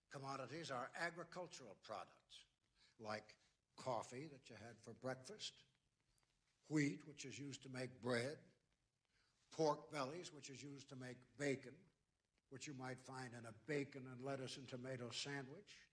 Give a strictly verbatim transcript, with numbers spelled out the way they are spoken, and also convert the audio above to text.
Commodities are agricultural products, like coffee that you had for breakfast, wheat, which is used to make bread, pork bellies, which is used to make bacon, which you might find in a bacon and lettuce and tomato sandwich,